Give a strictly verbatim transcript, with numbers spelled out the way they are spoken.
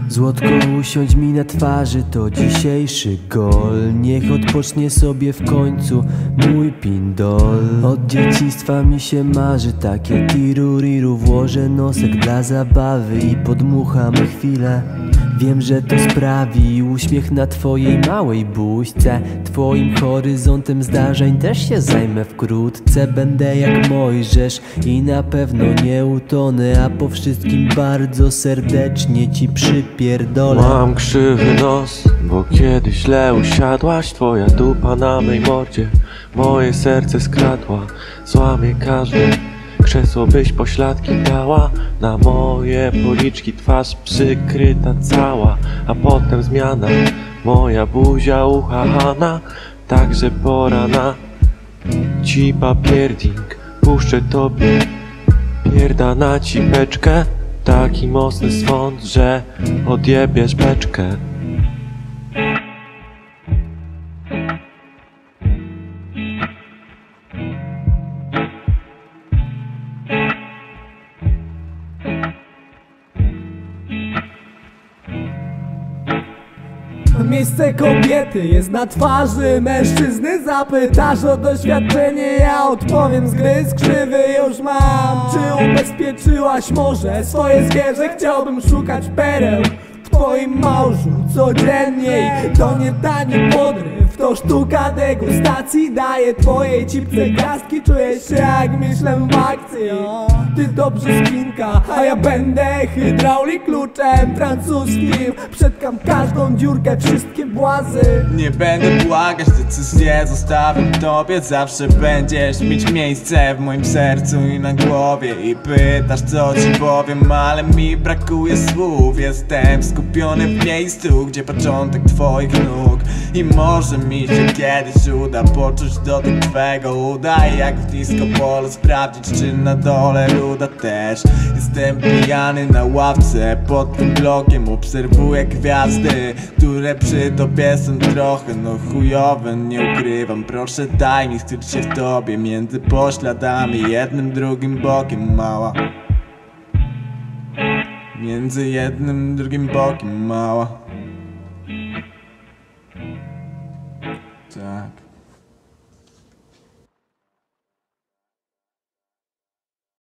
Złotko, usiądź mi na twarzy, to dzisiejszy gol. Niech odpocznie sobie w końcu mój pindol. Od dzieciństwa mi się marzy takie tiruriru. Włożę nosek dla zabawy i podmucham chwilę. Wiem, że to sprawi uśmiech na twojej małej buźce. Twoim horyzontem zdarzeń też się zajmę wkrótce. Będę jak Mojżesz i na pewno nie utonę, a po wszystkim bardzo serdecznie ci przypierdolę. Mam krzywy nos, bo kiedyś źle usiadłaś. Twoja dupa na mej mordzie moje serce skradła. Złamie każde krzesło, byś pośladki dała. Na moje policzki twarz przykryta cała, a potem zmiana, moja buzia uchahana. Także pora na ci papierding. Puszczę tobie pierda na ci beczkę. Taki mocny swąd, że odjebiesz beczkę. Miejsce kobiety jest na twarzy mężczyzny. Zapytasz o doświadczenie, ja odpowiem z gry. Skrzywy już mam. Czy ubezpieczyłaś może swoje zwierzę? Chciałbym szukać pereł w twoim małżu codziennie. To nie tani podryw, to sztuka degustacji. Daję twojej cipce gwiazdki, czuję się jak Michelin w akcji. Ty to brzoskwinka, a ja będę hydraulik kluczem francuskim. Przetkam każdą dziurkę, wszystkie błazy. Nie będę błagać, decyzję zostawiam tobie. Zawsze będziesz mieć miejsce w moim sercu i na głowie. I pytasz co ci powiem, ale mi brakuje słów. Jestem skupiony w miejscu, gdzie początek twoich nóg. I może mi się kiedyś uda poczuć dotyk twego uda. I jak w disco polo sprawdzić, czy na dole ruda też. Jestem pijany na ławce pod tym blokiem. Obserwuję gwiazdy, które przy tobie są trochę no chujowe, nie ukrywam. Proszę daj mi skryć się w tobie między pośladami, jednym drugim bokiem mała. Między jednym drugim bokiem mała.